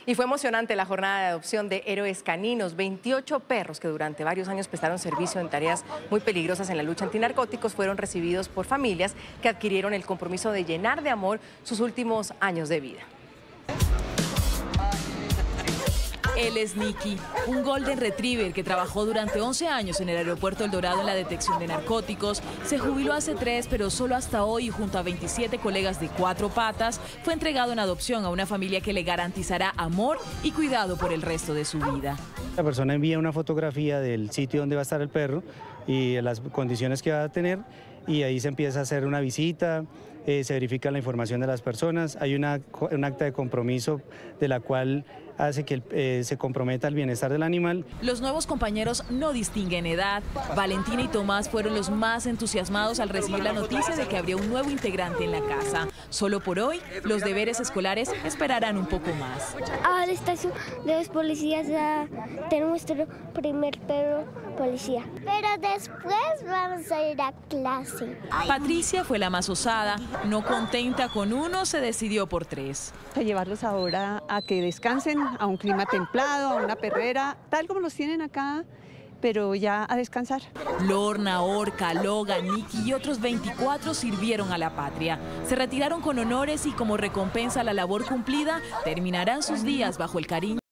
Y fue emocionante la jornada de adopción de héroes caninos. 28 perros que durante varios años prestaron servicio en tareas muy peligrosas en la lucha antinarcóticos fueron recibidos por familias que adquirieron el compromiso de llenar de amor sus últimos años de vida. Él es Nicky, un Golden Retriever que trabajó durante 11 años en el aeropuerto El Dorado en la detección de narcóticos. Se jubiló hace 3, pero solo hasta hoy, junto a 27 colegas de 4 patas, fue entregado en adopción a una familia que le garantizará amor y cuidado por el resto de su vida. La persona envía una fotografía del sitio donde va a estar el perro y las condiciones que va a tener, y ahí se empieza a hacer una visita, se verifica la información de las personas, hay un acta de compromiso de la cual hace que se comprometa el bienestar del animal. Los nuevos compañeros no distinguen edad. Valentina y Tomás fueron los más entusiasmados al recibir la noticia de que habría un nuevo integrante en la casa. Solo por hoy, los deberes escolares esperarán un poco más. A la estación de los policías ya tenemos nuestro primer perro policía. Pero después vamos a ir a clase. Patricia fue la más osada. No contenta con uno, se decidió por 3. A llevarlos ahora a que descansen, a un clima templado, a una perrera, tal como los tienen acá, pero ya a descansar. Lorna, Orca, Logan, Nicky y otros 24 sirvieron a la patria. Se retiraron con honores y como recompensa a la labor cumplida, terminarán sus días bajo el cariño